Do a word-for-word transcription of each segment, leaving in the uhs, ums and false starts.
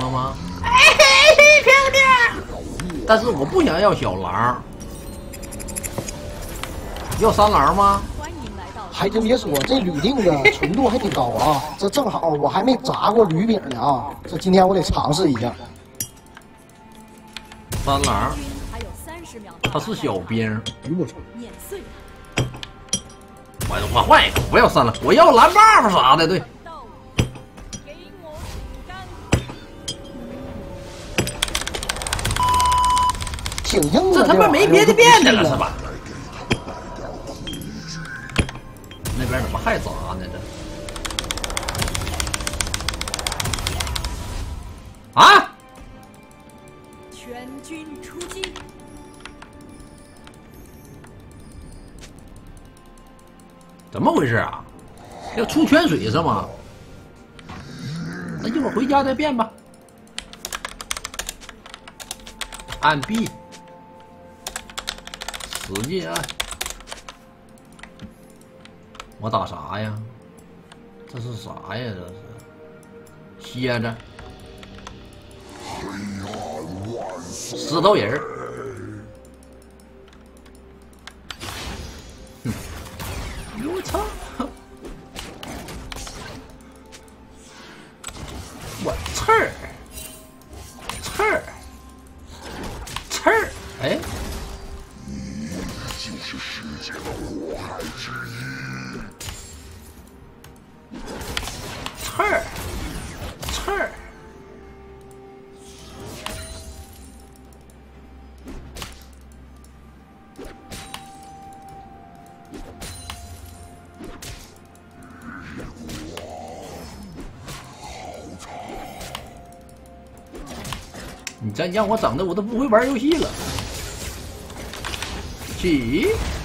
狼吗？哎嘿，漂亮！但是我不想要小狼，要三狼吗？ 还真别说，这铝锭子纯度还挺高啊！这正好我还没炸过铝饼呢啊！这今天我得尝试一下。 三狼，他是小兵。 我操！ 我我换一个，不要三狼，我要蓝 buff 啥的，对。 挺硬的， 这他妈没别的变的了是吧？那边怎么还砸呢？这啊！ 全军出击！ 怎么回事啊？要出泉水是吗？那一会儿回家再变吧。按 B。使劲按！我打啥呀？这是啥呀？这是蝎子，石头人儿。哼！我操！我刺儿，刺儿，刺儿！哎。 就是世界的祸害之一。 刺儿，刺儿，你这让我整的我都不会玩游戏了。起，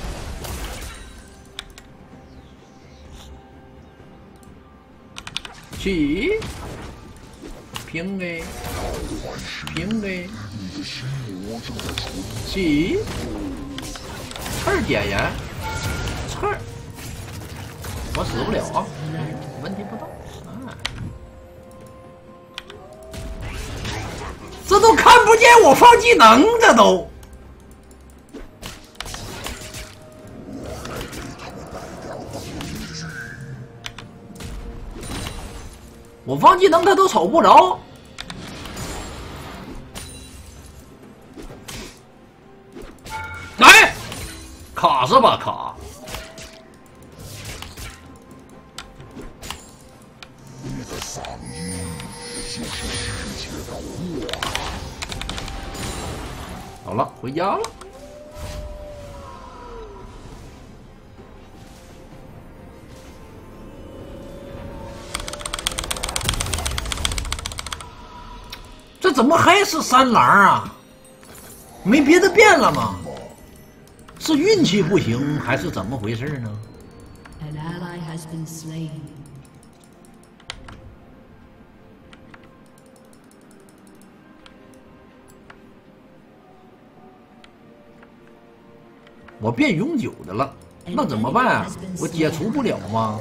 起，平 A， 平 A， 起，刺儿点燃，刺儿，我死不了啊，问题不大啊。这都看不见我放技能，这都。我放技能他都瞅不着，哎，卡是吧卡？ 你的嗓音就是世界的祸害。 好了，回家了。这怎么还是三狼啊？没别的变了吗？是运气不行，还是怎么回事呢？ An ally has been slain. 我变永久的了，那怎么办啊？我解除不了吗？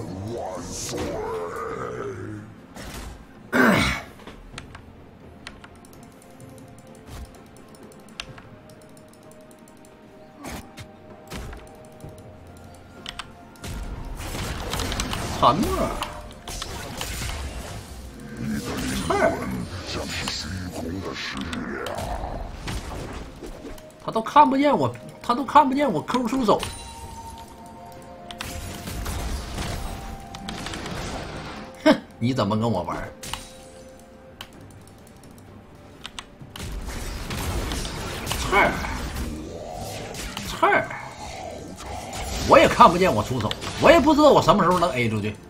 沉默。刺他都看不见我，他都看不见我抠出手。哼，你怎么跟我玩？刺儿，刺儿，我也看不见我出手，我也不知道我什么时候能 A 出去。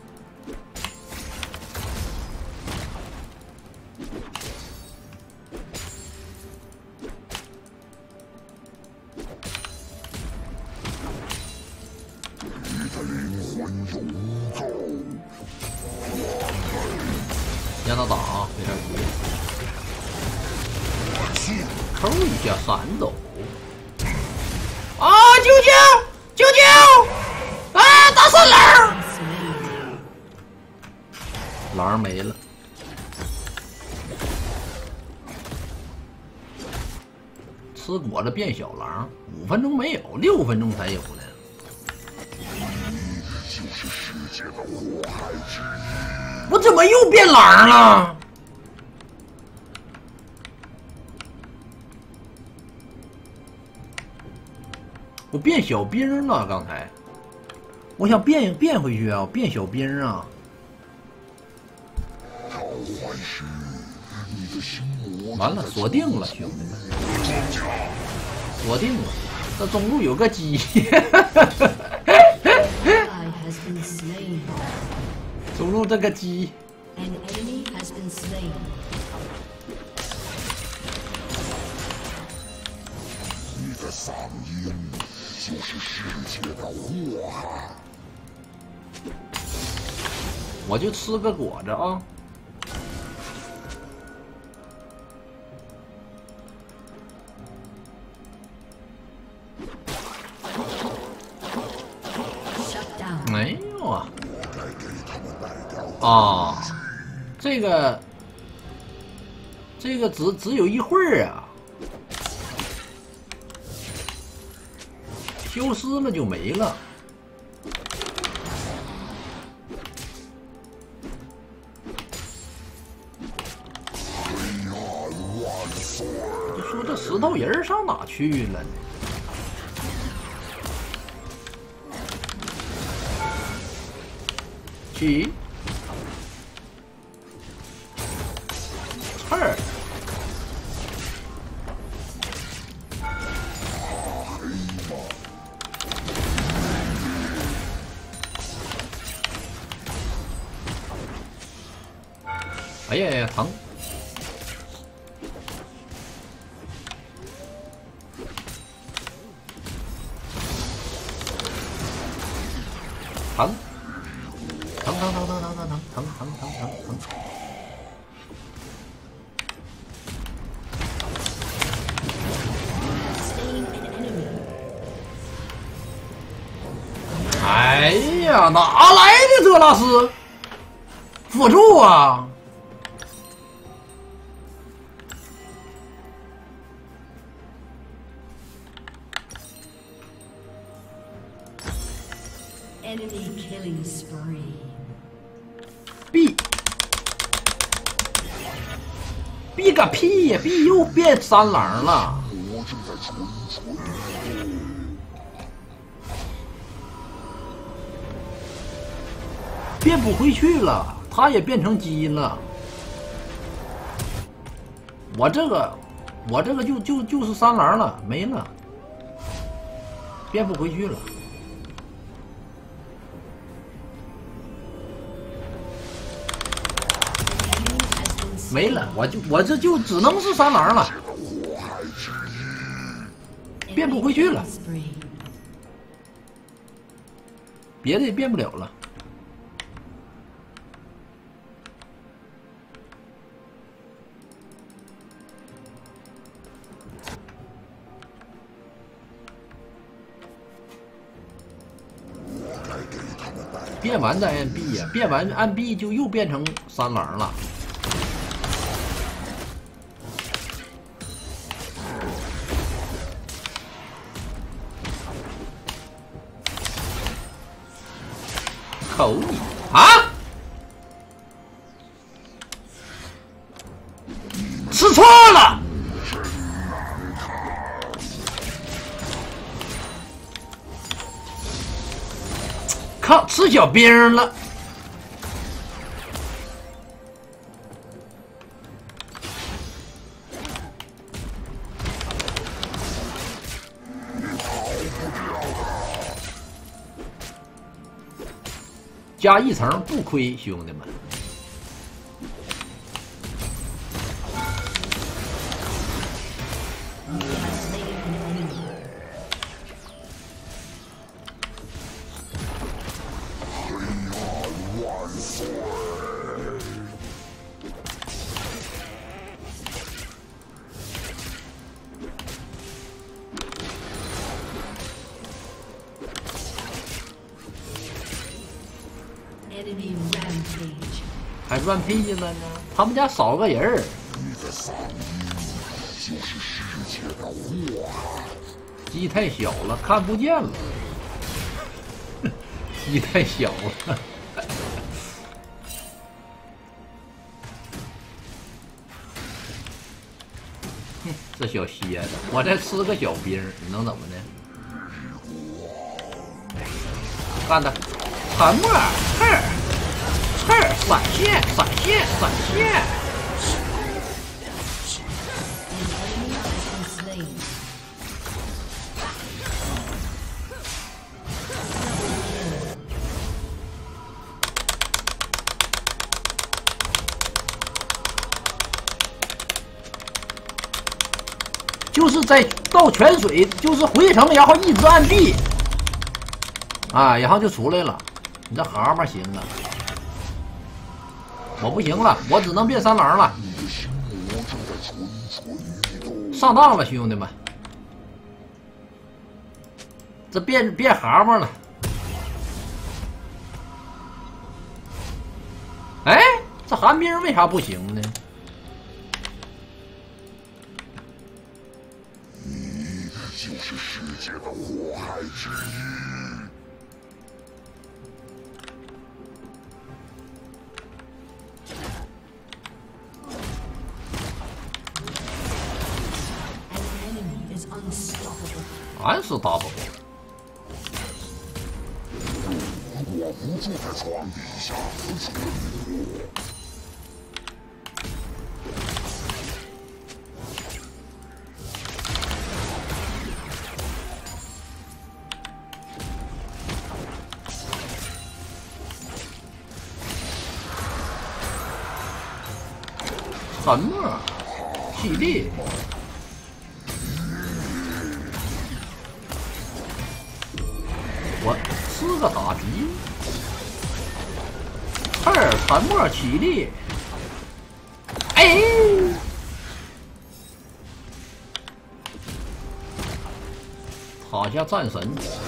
让他打啊，没点急，抠一下闪走。啊！救救！救救！啊！打三狼！狼没了。 吃果子变小狼，五分钟没有，六分钟才有呢。 就是世界的祸害之一。 我怎么又变狼了？我变小兵了，刚才我想变变回去啊，变小兵啊。 召唤师，你的心魔完了，锁定了，兄弟们，锁定了。这中路有个鸡，中路这个鸡。 An enemy has been slain. 你的嗓音就是世界的祸害。 我就吃个果子啊。没有啊。啊，这个这个只只有一会儿啊，消失了就没了。就说这石头人上哪去了呢？起。刺儿，哎呀呀，疼！疼！疼疼疼疼疼疼疼疼疼疼疼疼！哎呀，哪来的泽拉斯辅助啊？ Enemy killing spree. B B 个屁呀 ！B 又变三狼了。 我正在蠢蠢。 变不回去了，他也变成鸡了。我这个，我这个就就就是三狼了，没了，变不回去了。没了，我就我这就只能是三狼了，变不回去了，别的也变不了了。变完再按 B 呀，变完按 B 就又变成三狼了。口你啊！吃错了。靠，吃小兵了。加一层不亏，兄弟们。还乱配了呢？他们家少个人儿。 就是世界的祸害。 鸡太小了，看不见了。鸡太小了。这小蝎子，我再吃个小兵，你能怎么的？干他！沉默，刺儿，刺儿，闪现，闪现，闪现。就是在倒泉水，就是回城，然后一直按 B， 啊，然后就出来了。你这蛤蟆行啊，我不行了，我只能变三郎了。上当了，兄弟们，这变变蛤蟆了。哎，这寒冰为啥不行呢？ 就是世界的祸害之一。 俺是打不过。 我不住在床底下存活。 沉默，气力，我吃个打皮，二沉默起立，哎，塔下战神。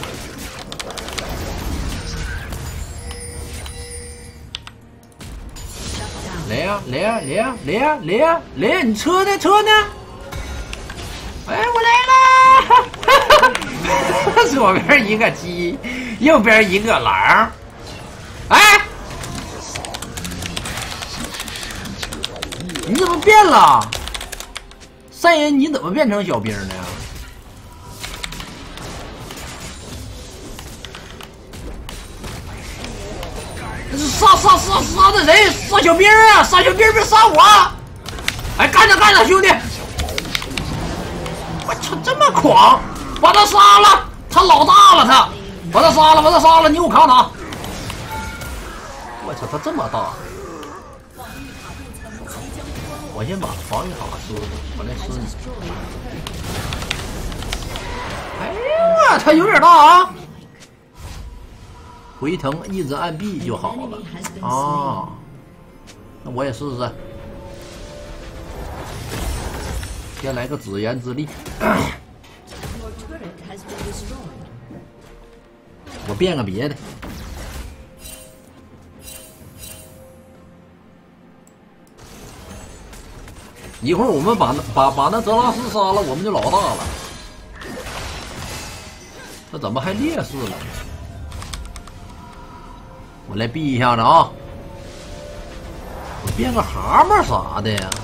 来呀来呀来呀来呀来呀来呀！你车呢车呢？哎，我来了！左边一个鸡，右边一个狼。哎，你怎么变了？赛人，你怎么变成小兵呢？杀杀杀杀的人，杀小兵啊！杀小兵别杀我！哎，干着干着，兄弟！我操，这么狂！把他杀了，他老大了，他把他杀了，把他杀了，你给我扛他！我操，他这么大！我先把防御塔吃了，我来吃你。哎呀，他有点大啊！回城一直按 B 就好了啊！那我也试试，先来个紫炎之力。我变个别的，一会儿我们把那把把那泽拉斯杀了，我们就老大了。这怎么还劣势了？我来避一下子啊！我变个蛤蟆啥的呀？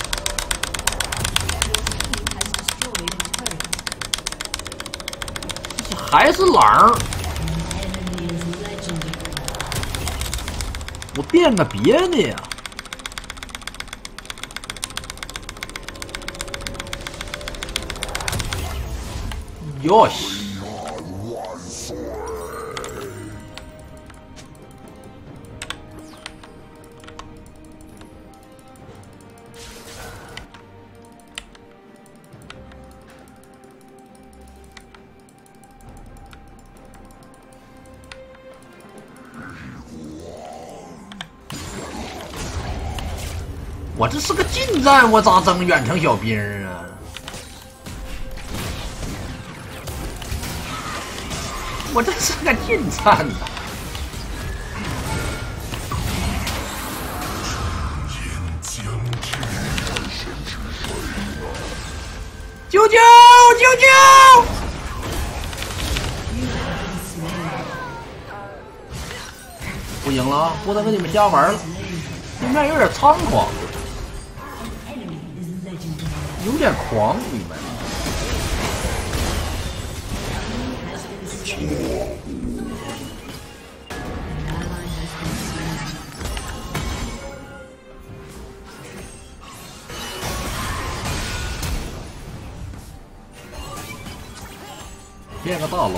这还是狼？我变个别的呀？哟西！我这是个近战，我咋整远程小兵啊？我这是个近战呐！ 救救救救！不行了啊，不能跟你们瞎玩了。对面有点猖狂，有点狂，你们。变个大龙，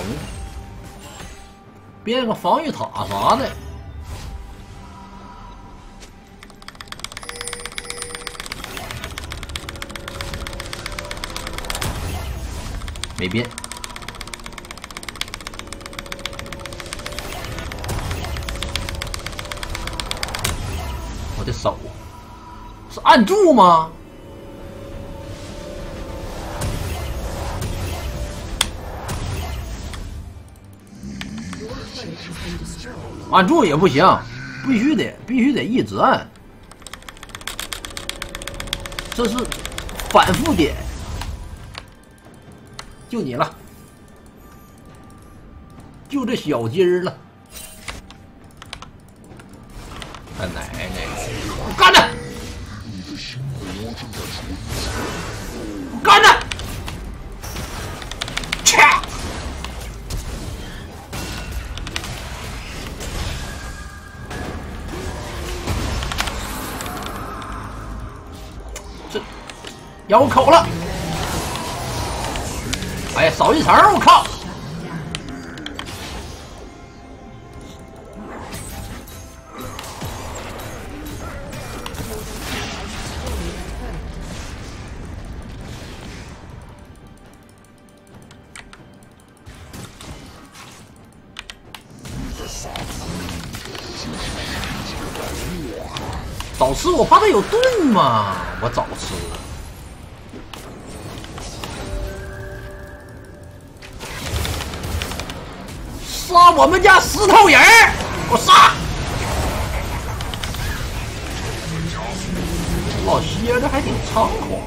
变个防御塔啥的。没变。我的手是按住吗？按住也不行，必须得必须得一直按，这是反复点。就你了，就这小鸡儿了，他奶奶，干他！干他！切！这咬我口了！哎呀，少一层，我靠！早吃，我怕他有盾嘛，我早吃。杀我们家石头人！我杀！老歇着还挺猖狂。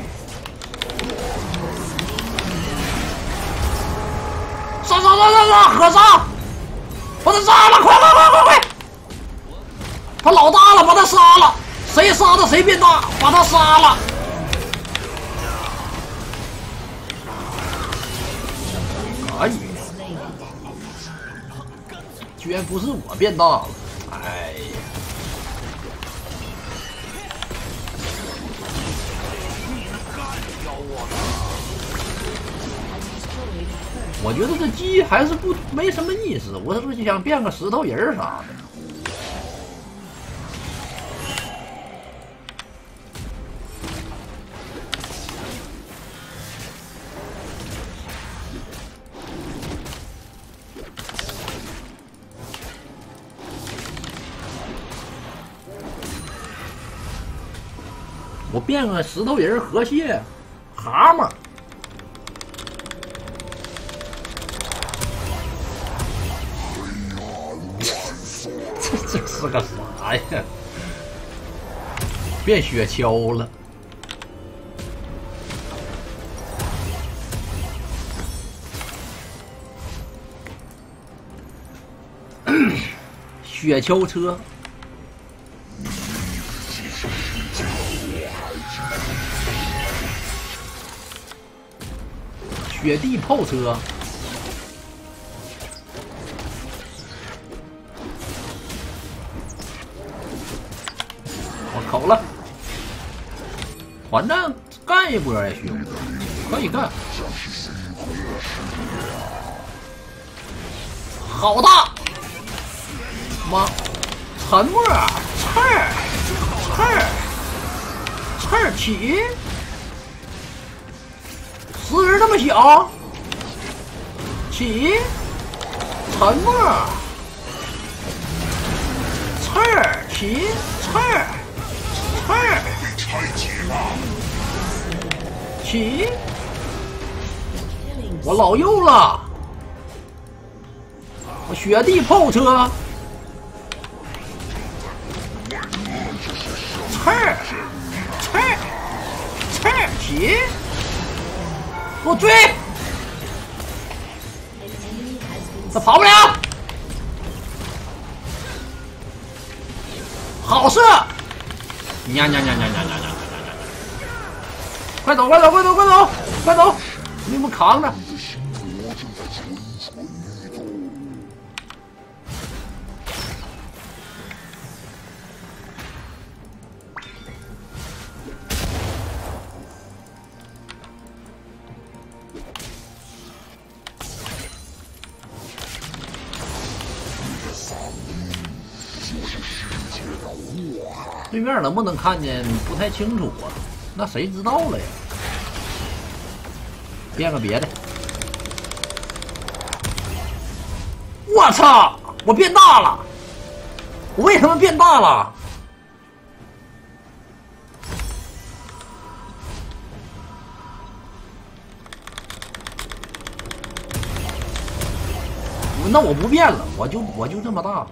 杀杀杀杀杀！合杀！把他杀了！快快快快快！他老大了，把他杀了！谁杀的谁变大，把他杀了！可以。居然不是我变大了，哎呀！我觉得这鸡还是不没什么意思，我是不是想变个石头人啥的？我变个石头人、河蟹、蛤蟆，这这是个啥呀？变雪橇了。雪橇车。雪地炮车，我口了，反正干一波也行，可以干。好大！妈，沉默，刺儿，刺儿，刺儿起。石人那么小，起，沉默，刺儿起，刺儿，刺儿，起，我老幼了，我雪地炮车，刺儿，刺儿，刺儿起。 给我追！他跑不了，好射！呀呀呀呀呀呀呀呀！快走快走快走快走快走！你们扛着！对面能不能看见不太清楚啊？那谁知道了呀？变个别的。我操！我变大了！我为什么变大了？那我不变了，我就我就这么大了。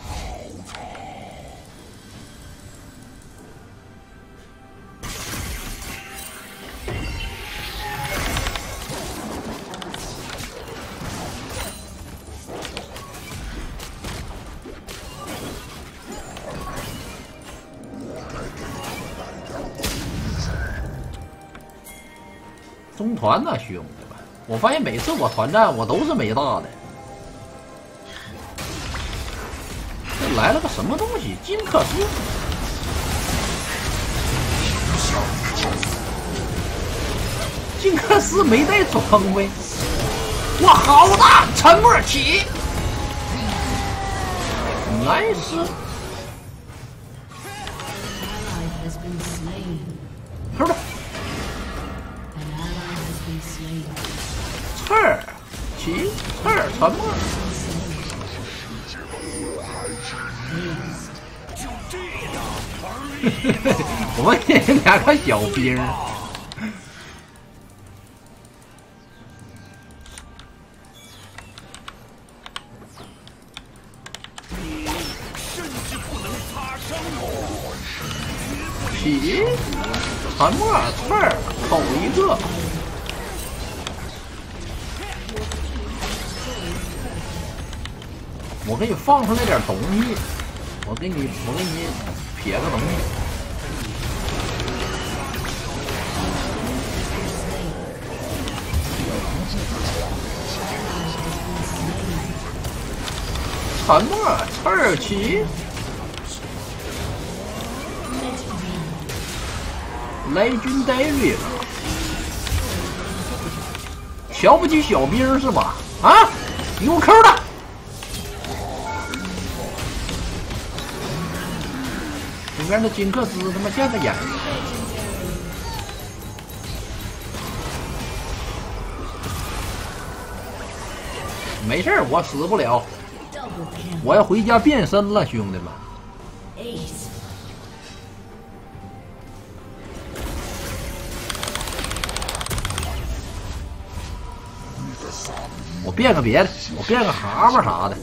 中团呢，兄弟们，我发现每次我团战我都是没大的。这来了个什么东西？金克斯。金克斯没带装备。哇，好大！沉默起。nice。是的。刺儿，起，刺儿，沉默。我们这两个小兵。起，沉默，刺儿，口一个。我给你放出来点东西，我给你，我给你撇个东西。沉默，刺儿起。Legendary 了，瞧不起小兵是吧？啊，有扣的。里面的金克斯他妈像个眼睛。没事，我死不了。我要回家变身了，兄弟们。我变个别的，我变个蛤蟆啥的。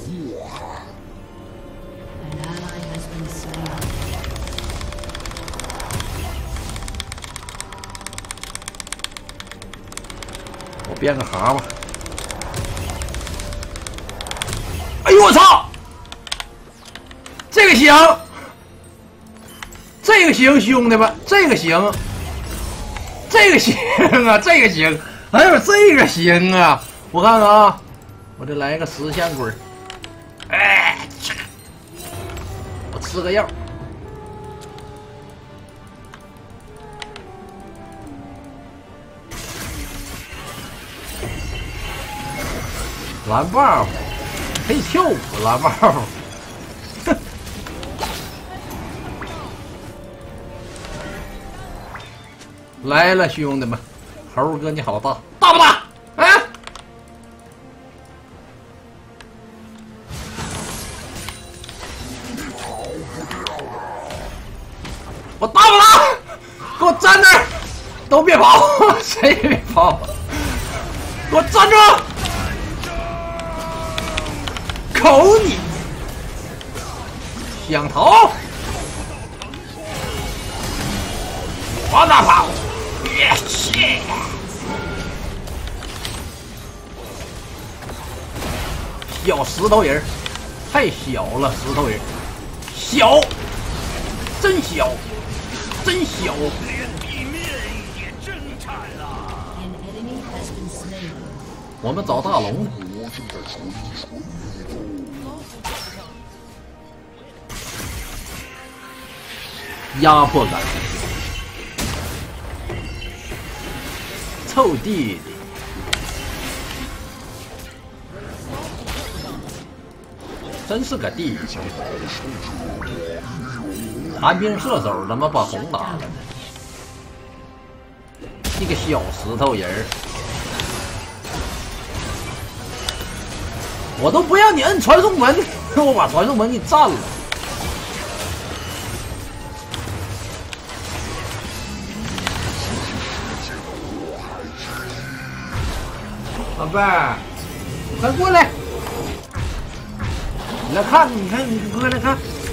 我变个蛤蟆。哎呦我操！这个行，这个行，兄弟们，这个行，这个行啊，这个行，还有这个行啊！我看看啊，我这来个十线棍儿，哎，我吃个药。蓝 buff 可以跳舞，蓝 buff 来了，兄弟们，猴哥你好大，大不大？啊！我大不大？给我站那儿，都别跑，谁也别跑，给我站住！口你，想逃？往哪跑？别去！ 小石头人，太小了，石头人，小，真小，真小。 An enemy has been slain. 我们找大龙呢，压迫感，臭弟弟，真是个弟弟。寒冰射手怎么把红打了呢？一个小石头人儿。 我都不要你摁传送门，我把传送门给占了。宝贝儿，快过来！你来看，你看，你快来看。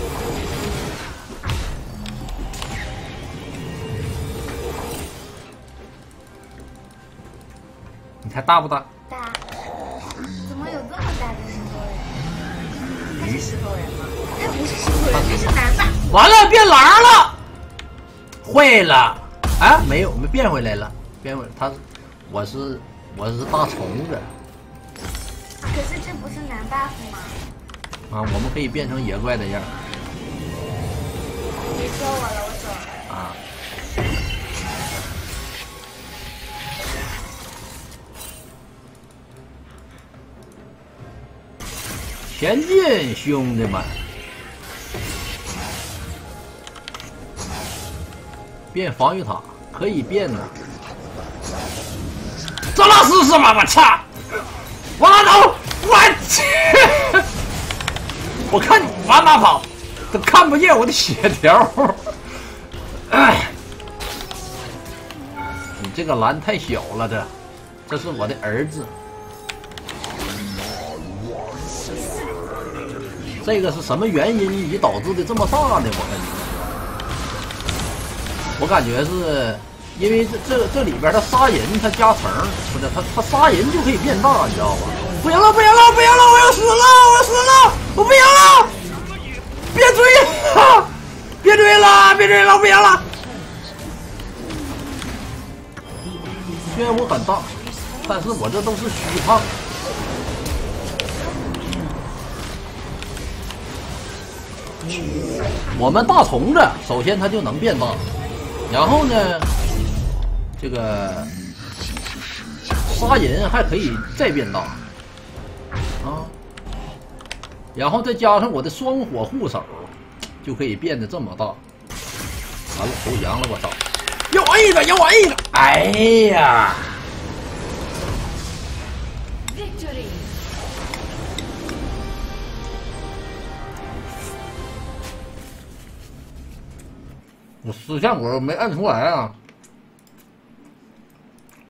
你看大不大？ 大。 怎么有这么大的石头人？他是石头人吗？那不是石头人，这是男的。 完了，变狼了，会了啊？没有，没变回来了，变回他，我是我是大虫子。 可是这不是男 buff 吗？ 啊，我们可以变成野怪的样。 别说我了，我走了。 啊。 前进，兄弟们！变防御塔可以变的。这拉斯是吗？我操！往哪走？我去！我看你往哪跑，都看不见我的血条。哎，你这个蓝太小了，这，这是我的儿子。 这个是什么原因以导致的这么大呢？我感觉，我感觉是因为这这这里边的杀人它加成，不是它它杀人就可以变大，你知道吧？不行了，不行了，不行了，我要死了，我要死了，我不行了！别追了，别追了，别追了，不行了！虽然我很大，但是我这都是虚胖。 我们大虫子首先它就能变大，然后呢，这个杀人还可以再变大啊，然后再加上我的双火护手，就可以变得这么大。完了，投降了，我操！要 A 的，要 A 的！哎呀！ Victory. 我石像我没按出来啊！